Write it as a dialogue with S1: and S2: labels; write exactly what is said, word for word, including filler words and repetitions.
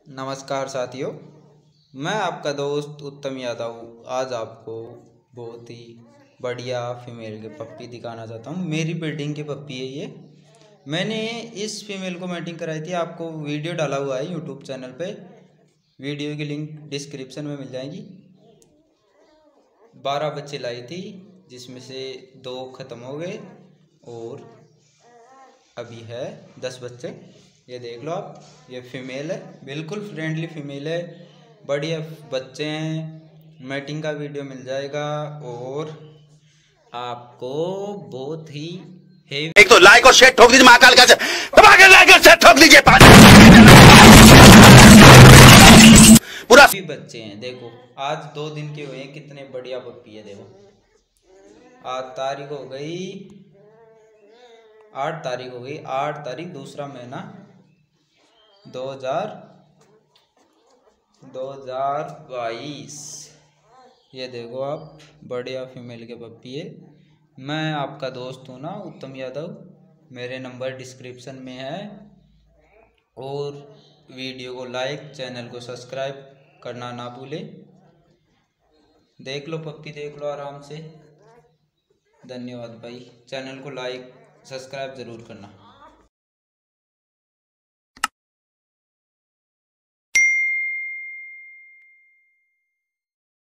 S1: नमस्कार साथियों, मैं आपका दोस्त उत्तम यादव आज आपको बहुत ही बढ़िया फीमेल के पप्पी दिखाना चाहता हूँ। मेरी ब्रीडिंग की पप्पी है ये। मैंने इस फीमेल को मैटिंग कराई थी। आपको वीडियो डाला हुआ है यूट्यूब चैनल पे, वीडियो की लिंक डिस्क्रिप्शन में मिल जाएगी। बारह बच्चे लाई थी जिसमें से दो ख़त्म हो गए और अभी है दस बच्चे। ये देख लो आप, ये फीमेल है, बिल्कुल फ्रेंडली फीमेल है, बढ़िया बच्चे हैं। मैटिंग का वीडियो मिल जाएगा और आपको बहुत ही हेवी।
S2: एक तो लाइक और शेयर ठोक दीजिए, महाकाल का लाइक और शेयर ठोक दीजिए। पूरा
S1: भी बच्चे हैं। देखो आज दो दिन के हुए हैं, कितने बढ़िया पप्पी है। देखो आज तारीख हो गई आठ तारीख हो गई आठ तारीख दूसरा महीना दो हजार दो हजार बाईस। ये देखो आप, बढ़िया फीमेल के पप्पी है। मैं आपका दोस्त हूँ ना, उत्तम यादव। मेरे नंबर डिस्क्रिप्शन में है और वीडियो को लाइक, चैनल को सब्सक्राइब करना ना भूले। देख लो पप्पी, देख लो आराम से। धन्यवाद भाई। चैनल को लाइक सब्सक्राइब ज़रूर करना।